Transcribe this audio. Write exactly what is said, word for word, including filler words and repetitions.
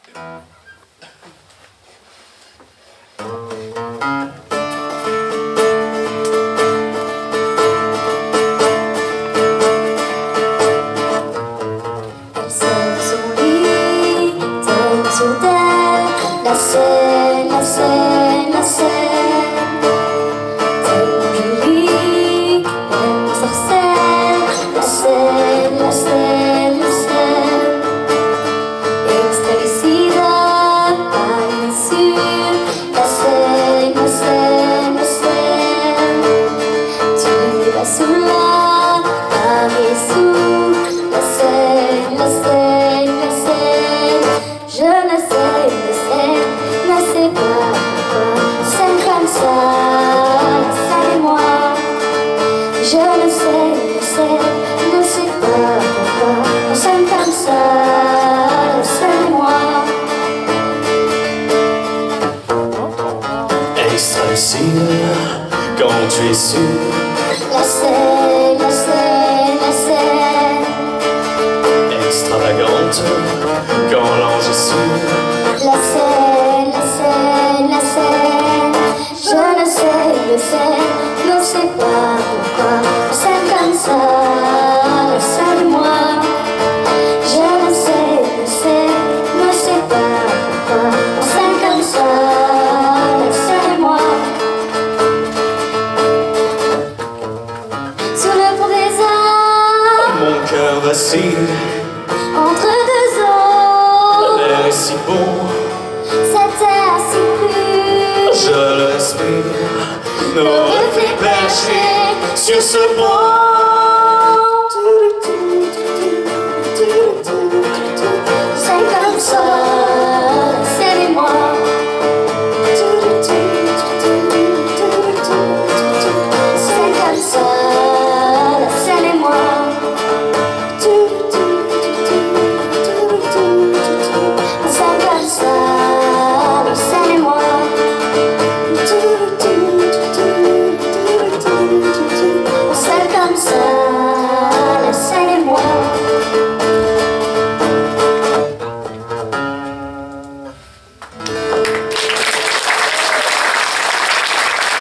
La scène, la scène, la scène, tellement jolie, elle nous harcèle. La scène, la scène, la scène, extralicida, pas sûr. La scène, la scène, la scène, tu vas sous la Paris sous. La scène, la scène, la scène, je ne sais, ne sais, ne sais pas pourquoi on s'aime comme ça, ça et moi. Je ne sais, ne sais, ne sais pas pourquoi on s'aime comme ça, ça et moi. Extralicide, quand tu es sûr. La scène, la scène, la scène, Extravagante, quand l'ange est sûr. la scène, la scène, la scène, je ne sais, ne sais, ne sais pas pourquoi on s'aime comme ça, le seul et moi. Je ne sais, ne sais, ne sais pas pourquoi on s'aime comme ça, le seul et moi. Sur le pont des arts, Mon cœur vacille, entre deux eaux, l'air est si beau, cette terre si pure, je le respire. Nos reflets perchés sur ce pont.